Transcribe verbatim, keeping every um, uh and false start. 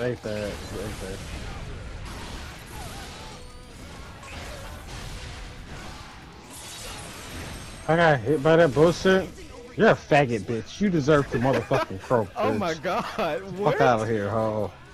ain't that. Ain't that. I got hit by that bullshit. You're a faggot, bitch. You deserve to motherfucking croak, bitch. Oh my god, what? Fuck out of here, ho.